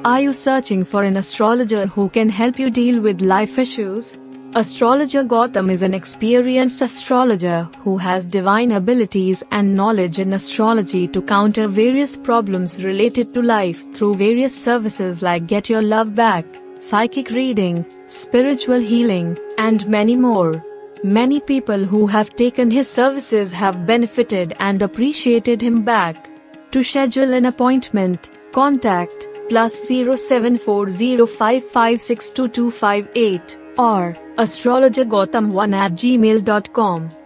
Are you searching for an astrologer who can help you deal with life issues? Astrologer Gowtham is an experienced astrologer who has divine abilities and knowledge in astrology to counter various problems related to life through various services like Get Your Love Back, psychic reading, spiritual healing, and many more. Many people who have taken his services have benefited and appreciated him back. To schedule an appointment, contact +07405562258 or astrologergowtham1@gmail.com.